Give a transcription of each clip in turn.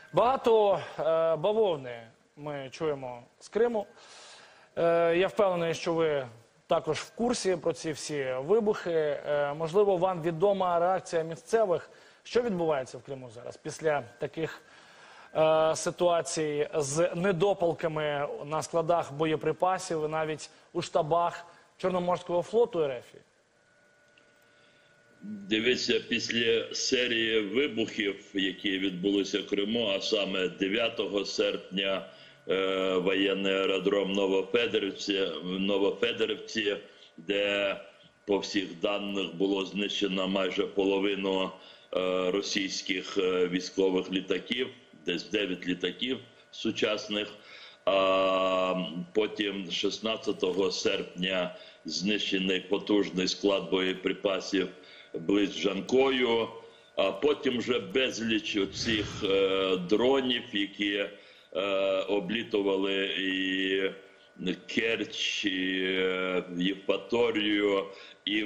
Багато бавовни ми чуємо з Криму. Я впевнений, що ви також в курсі про ці всі вибухи. Можливо, вам відома реакція місцевих. Що відбувається в Криму зараз після таких ситуацій з недопалками на складах боєприпасів, навіть у штабах Чорноморського флоту РФ? Дивіться, після серії вибухів, які відбулися в Криму, а саме 9 серпня воєнний аеродром Новофедерівці, де по всіх даних було знищено майже половину російських військових літаків, десь 9 літаків сучасних. А потім 16 серпня знищений потужний склад боєприпасів близько Жанкою, а потім вже безліч цих дронів, які облітували і Керч, і Євпаторію, і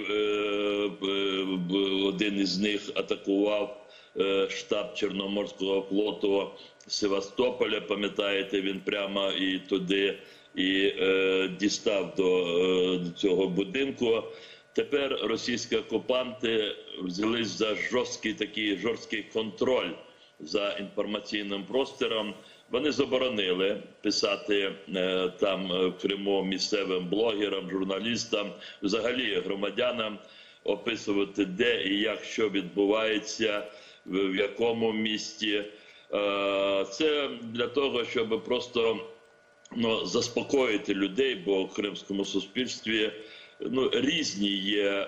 один із них атакував штаб Чорноморського флоту Севастополя, пам'ятаєте, він прямо і туди і дістав до цього будинку. Тепер російські окупанти взялись за жорсткий контроль за інформаційним простором. Вони заборонили писати там в Криму місцевим блогерам, журналістам, взагалі громадянам описувати, де і як, що відбувається, в якому місті. Це для того, щоб просто заспокоїти людей, бо в кримському суспільстві різні є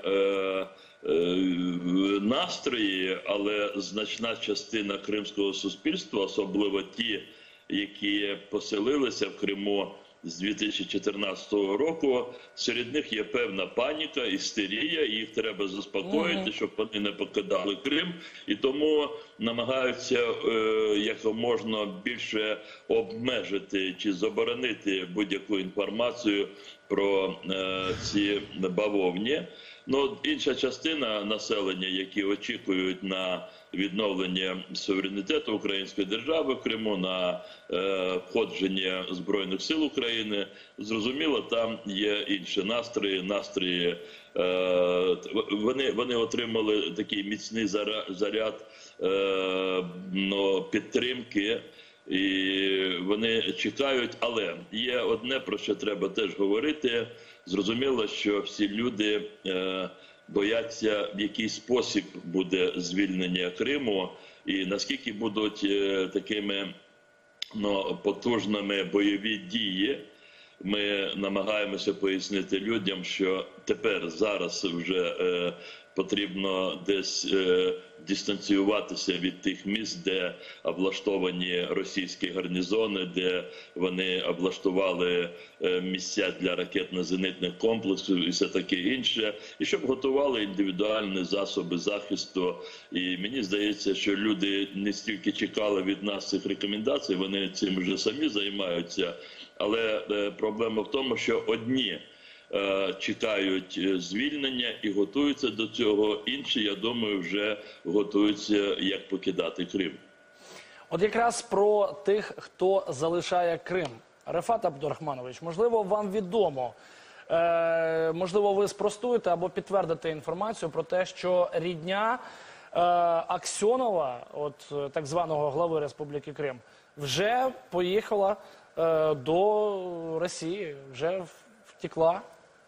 настрої, але значна частина кримського суспільства, особливо ті, які поселилися в Криму з 2014 року, серед них є певна паніка, істерія, їх треба заспокоїти, щоб вони не покидали Крим, і тому намагаються якомога більше обмежити чи заборонити будь-яку інформацію про ці бавовні. Інша частина населення, які очікують на відновлення суверенітету української держави в Криму, на входження Збройних сил України, зрозуміло, там є інші настрої. Вони отримали такий міцний заряд підтримки, і вони чекають, але є одне, про що треба теж говорити. Зрозуміло, що всі люди бояться, в який спосіб буде звільнення Криму і наскільки будуть такими потужними бойові дії. Ми намагаємося пояснити людям, що зараз вже потрібно десь дистанціюватися від тих місць, де облаштовані російські гарнізони, де вони облаштували місця для ракетно-зенитних комплексів і все таке інше, і щоб готували індивідуальні засоби захисту. І мені здається, що люди не стільки чекали від нас цих рекомендацій, вони цим вже самі займаються, але проблема в тому, що одні чекають звільнення і готуються до цього, інші, я думаю, вже готуються, як покидати Крим. От якраз про тих, хто залишає Крим. Рефат Абдурахманович, можливо, вам відомо, можливо, ви спростуєте або підтвердите інформацію про те, що рідня Аксьонова, от так званого глави Республіки Крим, вже поїхала до Росії, вже втекла?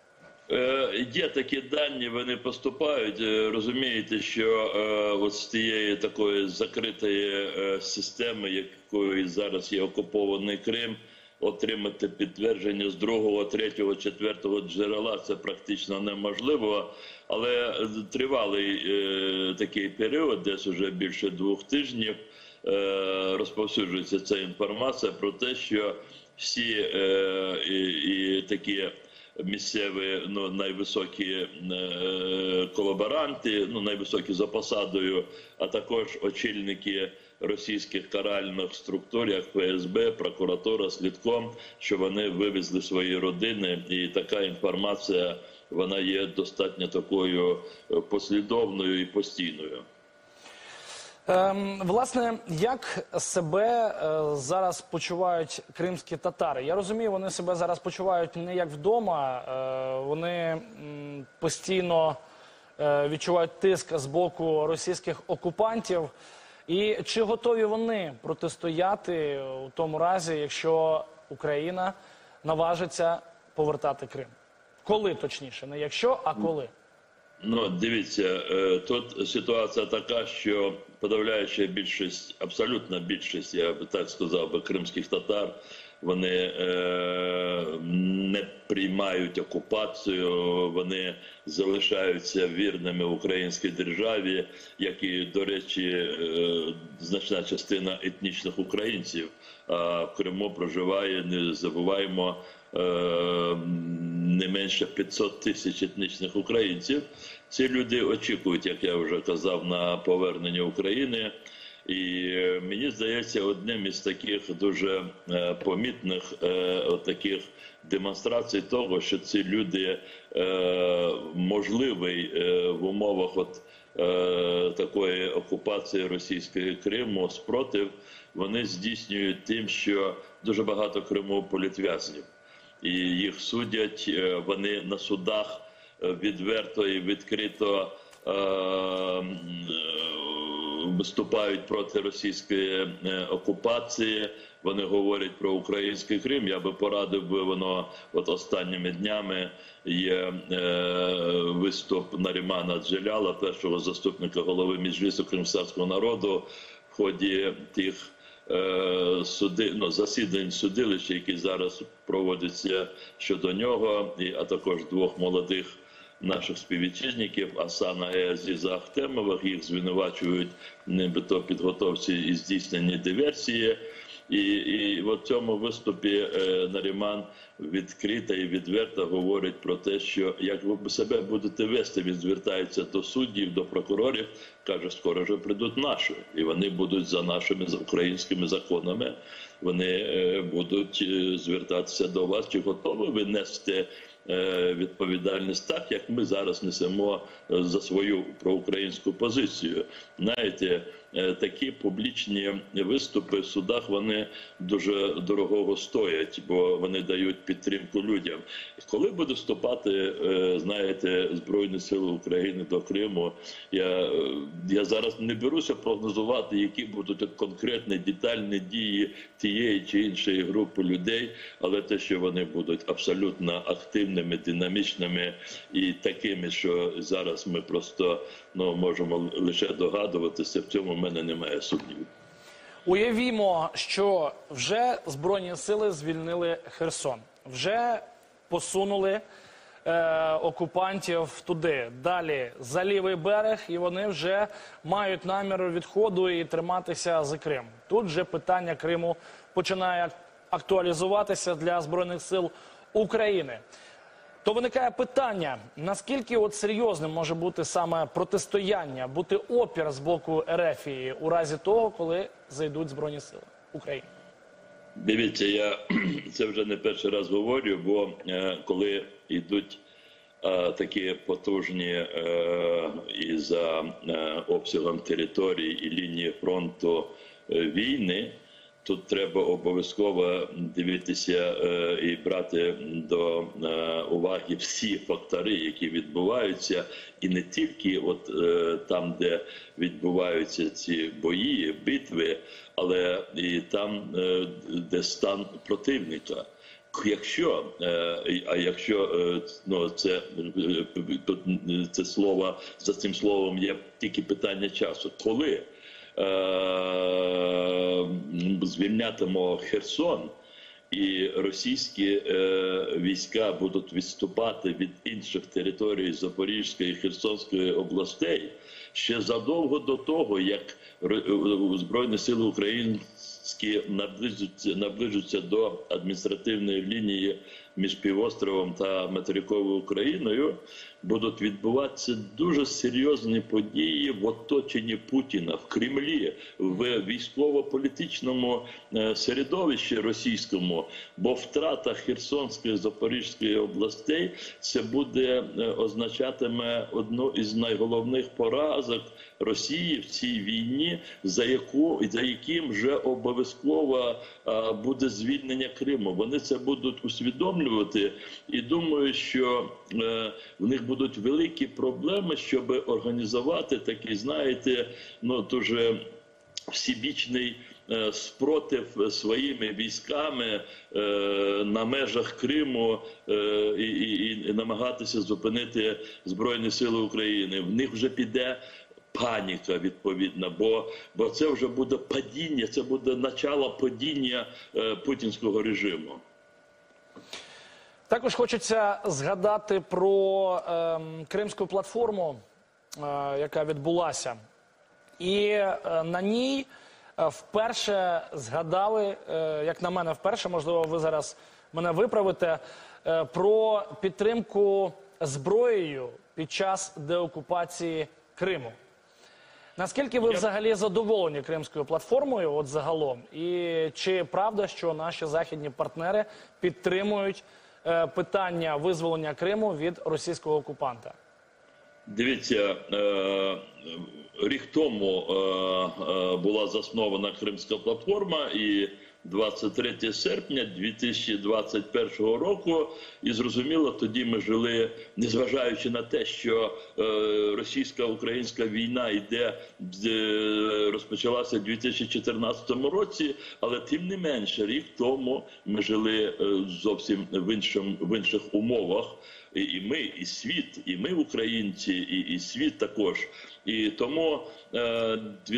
Є такі дані, вони поступають. Розумієте, що от з тієї такої закритої системи, якою зараз є окупований Крим, отримати підтвердження з 2-го, 3-го, 4-го джерела – це практично неможливо. Але тривалий такий період, десь вже більше 2 тижнів, розповсюджується ця інформація про те, що всі і такі місцеві, найвисокі колаборанти, найвисокі за посадою, а також очільники російських каральних структур, як ФСБ, прокуратура, слідком, що вони вивезли свої родини, і така інформація, вона є достатньо такою послідовною і постійною. Власне, як себе зараз почувають кримські татари? Я розумію, вони себе зараз почувають не як вдома, вони постійно відчувають тиск з боку російських окупантів. І чи готові вони протистояти у тому разі, якщо Україна наважиться повертати Крим? Коли точніше? Не якщо, а коли? Ну, дивіться, тут ситуація така, що подавляюча більшість, абсолютна більшість, я би так сказав, би, кримських татар, вони не приймають окупацію, вони залишаються вірними українській державі, як і, до речі, значна частина етнічних українців. А в Криму проживає, не забуваємо, не менше 500 тисяч етнічних українців. Ці люди очікують, як я вже казав, на повернення України. І мені здається, одним із таких дуже помітних таких демонстрацій того, що ці люди можливий в умовах такої окупації російської Криму спротив, вони здійснюють тим, що дуже багато в Криму політв'язнів. І їх судять, вони на судах відверто і відкрито виступають проти російської окупації, вони говорять про український Крим. Я би порадив би, воно от останніми днями є виступ Нарімана Джеляла, першого заступника голови Меджлісу кримського народу, в ході тих засідань судилища, які зараз проводяться щодо нього, а також двох молодих наших співвітчизників Асана і Азіза Ахтемових. Їх звинувачують нібито підготовці і здійсненні диверсії. І в цьому виступі Наріман відкрито і відверто говорить про те, що як ви себе будете вести, він звертається до суддів, до прокурорів, каже, скоро вже прийдуть наші, і вони будуть за нашими українськими законами, вони будуть звертатися до вас, чи готові ви нести відповідальність так, як ми зараз несемо за свою проукраїнську позицію. Знаєте, такі публічні виступи в судах, вони дуже дорогого стоять, бо вони дають підтримку людям. Коли буде вступати, знаєте, Збройні Сили України до Криму, я зараз не беруся прогнозувати, які будуть конкретні, детальні дії тієї чи іншої групи людей, але те, що вони будуть абсолютно активними, динамічними і такими, що зараз ми просто можемо лише догадуватися, в цьому в мене немає сумнівів. Уявімо, що вже Збройні сили звільнили Херсон, вже посунули окупантів туди, далі за лівий берег, і вони вже мають намір відходу і триматися за Крим. Тут вже питання Криму починає актуалізуватися для Збройних сил України. То виникає питання, наскільки серйозним може бути саме протистояння, бути опір з боку Ерефії у разі того, коли зайдуть Збройні сили України? Дивіться, я це вже не перший раз говорю, бо коли йдуть такі потужні і за обсягом території і лінії фронту війни, тут треба обов'язково дивитися і брати до уваги всі фактори, які відбуваються, і не тільки там, де відбуваються ці бої, битви, але і там, де стан противника. Якщо це слово, за цим словом є тільки питання часу, коли звільнятимо Херсон і російські війська будуть відступати від інших територій Запорізької і Херсонської областей, ще задовго до того, як Збройні сили українські наближуться до адміністративної лінії між півостровом та материковою Україною, будуть відбуватися дуже серйозні події в оточенні Путіна, в Кремлі, в військово-політичному середовищі російському, бо втрата Херсонської, Запорізької областей це буде означатиме одну із найголовних поразок Росії в цій війні, за яким вже обов'язково буде звільнення Криму. Вони це будуть усвідомлювати і думаю, що в них будуть великі проблеми, щоб організувати такий, знаєте, дуже всебічний спротив своїми військами на межах Криму і намагатися зупинити Збройні Сили України. В них вже піде паніка, відповідно, бо це вже буде падіння, це буде начало падіння путінського режиму. Також хочеться згадати про Кримську платформу, яка відбулася. І на ній вперше згадали, як на мене вперше, можливо, ви зараз мене виправите, про підтримку зброєю під час деокупації Криму. Наскільки ви взагалі задоволені Кримською платформою, от загалом? І чи правда, що наші західні партнери підтримують питання визволення Криму від російського окупанта? Дивіться, рік тому була заснована Кримська платформа, і 23 серпня 2021 року, і зрозуміло, тоді ми жили, незважаючи на те, що російсько-українська війна розпочалася у 2014 році, але тим не менше, рік тому ми жили зовсім в інших умовах. І ми, і світ, і ми, українці, і світ також. І тому в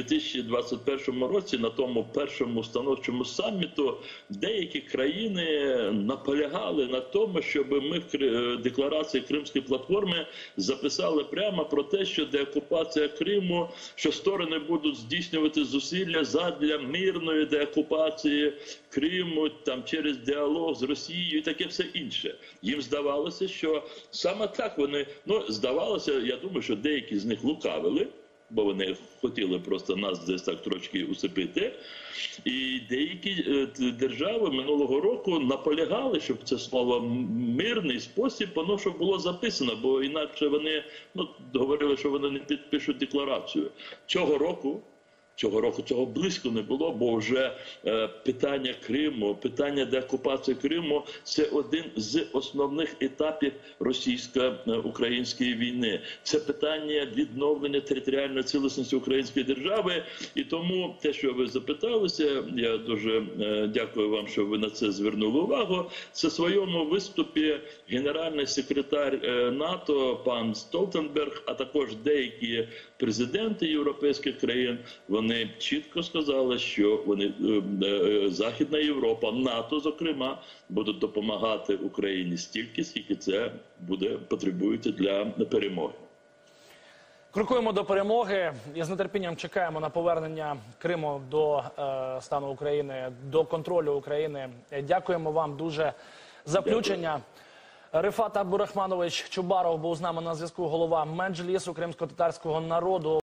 2021 році на тому першому установчому саміту деякі країни наполягали на тому, щоб ми в декларації Кримської платформи записали прямо про те, що деокупація Криму, що сторони будуть здійснювати зусилля задля мирної деокупації Криму, там через діалог з Росією і таке все інше. Їм здавалося, що саме так вони, здавалося, я думаю, що деякі з них лукавили, бо вони хотіли просто нас десь так трошки усипити. І деякі держави минулого року наполягали, щоб це слово «мирний спосіб» воно щоб було записано, бо інакше вони говорили, що вони не підпишуть декларацію. Цього року цього близько не було, бо вже питання Криму, питання деокупації Криму – це один з основних етапів російсько-української війни. Це питання відновлення територіальної цілісності української держави. І тому те, що ви запиталися, я дуже дякую вам, що ви на це звернули увагу. Це в своєму виступі генеральний секретар НАТО пан Столтенберг, а також деякі президенти європейських країн, вони чітко сказали, що Західна Європа, НАТО, зокрема, будуть допомагати Україні стільки, скільки це потребується для перемоги. Крокуємо до перемоги і з нетерпінням чекаємо на повернення Криму до стану України, до контролю України. Дякуємо вам дуже за включення. Рифат Абдурахманович Чубаров був з нами на зв'язку, голова Меджлісу кримсько-татарського народу.